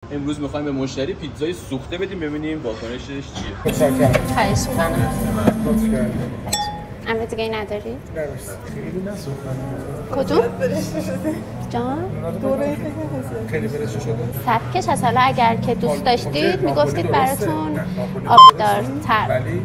امروز میخوایم به مشتری پیتزای سوخته بدیم ببینیم واکنشش چیه. خواهش می‌کنم. امر دیگه نداری؟ خیلی نسوختن. کدوم؟ جان؟ خیلی برشته شده. سبکش از حالا اگر که دوست داشتید میگفتید براتون آبدارتر. ولی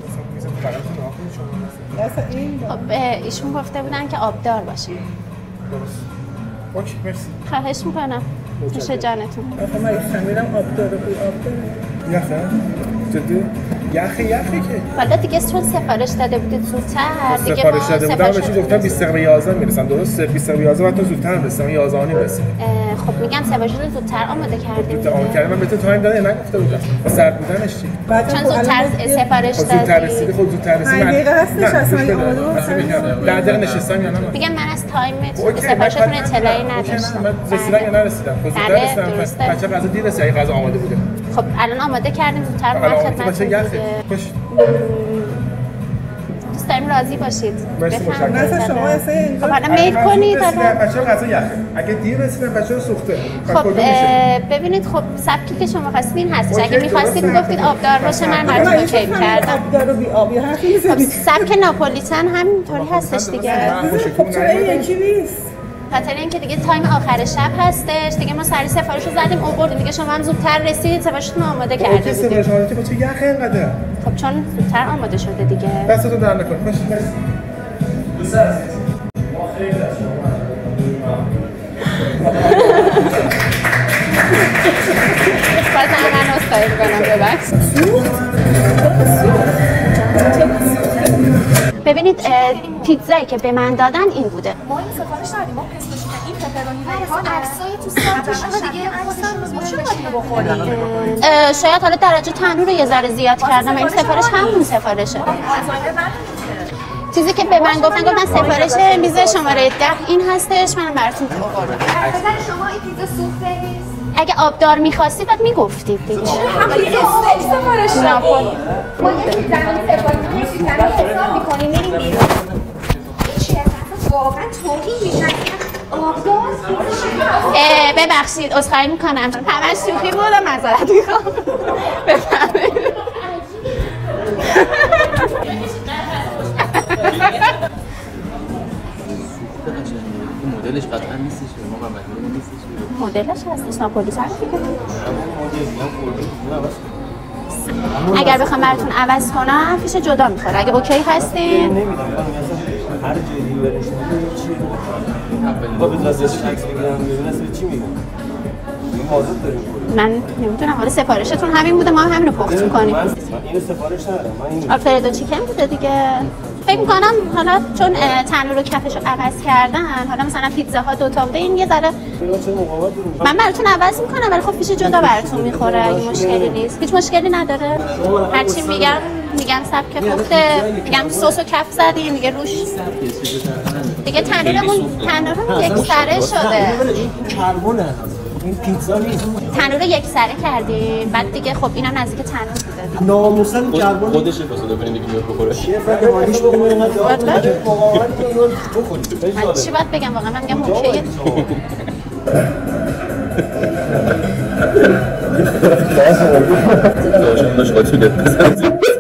خب ایشون گفته بودن که آبدار باشه. درست. اوکی مرسی. خواهش میکنم. نوش جانتون. آخه من فهمیدم آبدار بود آبدار. یخه؟ جدی؟ یخه که حالا دیگه چون سفارش داده بودید زودتر دیگه سفارش داده بودم بهشون گفتم 20 دقیقه 11 میرسن درسته 20 دقیقه 11 بعد تو زودتر برسم 11 میرسم خب میگم سفارش رو زودتر آماده کردیم زودتر آماده کردم من بهتون تایم دادم نگفته بودم سرد بودنش چی چون زودتر سفارش دادی زودتر رسیدی خود زودتر رسیدی من دقیقه هستش اصلا بگم 10 دقیقه نشستم یا نه میگم من از تایم سفارشتون اطلاعی نداشتم من رسیدم یا نرسیدم زودتر رسیدم بچه غذا دیر رسید غذا آماده بوده خب الان آماده کردیم زودتر اومد خدمتتون دوست داریم راضی باشید. مثلا شما اصلا خب حالا میل کنید بچه‌ها غذا یخه اگه دیر رسیدن بچه‌ها سوخته خب ببینید خب سبکی که شما خواستید این هستش اگه می‌خواستید میگفتید آبدار باشه من براتون اوکی کردم آبدار و بی آبی حرفی خب سبک ناپولیتن همینطوری هستش دیگه خب چرا یکی نیست خاطر اینکه دیگه تایم آخر شب هستش دیگه ما سری سفارش رو زدیم آوردیم دیگه شما هم زودتر رسیدید سفارشتون آماده کرده بودید سفارش آماده با تو یخ اینقدر خب چون زودتر آماده شده دیگه دستتو در نکن باش دوست عزیز ما خیلی از شما باز من استایی میکنم ببخش ببینید پیتزایی که به من دادن این بوده ما این سفارش دادیم ما پستوش این پپرونی و عکسای تو سمت شما دیگه عکسا بخوریم شاید حالا درجه تنور رو یه ذره زیاد کردم این سفارش همون سفارشه چیزی که به من گفتن سفارش میز شماره 10 این هستش من براتون آوردم شما این پیتزا سوخته نیست اگه آبدار می‌خواستید بعد میگفتید دیگه همین استیک سفارش دادیم ما یه زمین حساب می‌کنیم میریم بیرون چی هست واقعا توهین میشن آبدار ببخشید عذرخواهی میکنم همش شوخی بود و معذرت میخوام بفرمایید مدلش قطعا نیستش ما مدل نیستش مدلش هستش ناپولیتن اگر بخوام براتون عوض کنم فیش جدا میخوره اگه اوکی هستین هر جوری برش چی با بذارش عکس بگیرم ببینم چی میگم حاضر داریم من نمیدونم حالا سفارشتون همین بوده ما هم همین رو پخت می‌کنیم من اینو سفارش ندارم من اینو آلفردو چیکن بوده دیگه فکر می‌کنم حالا چون تنور رو کفش رو عوض کردن حالا مثلا پیتزاها دو تا بوده این یه ذره من براتون عوض می‌کنم ولی خب فیش جدا براتون می‌خوره این مشکلی نیست هیچ مشکلی نداره هرچی میگم سبک پخته میگم سس و کف زدیم دیگه روش دیگه تنورمون یک سره شده کربونه این پیتزا نیست تنور یک سره کردیم بعد دیگه خب اینم نزدیک تنور بوده ناموسن کربن خودش فاصله ببینید دیگه میاد بخوره شف اگه مالیش بکنه اینقدر واقعا من چی باید بگم واقعا من میگم اوکیه داشتم قاطی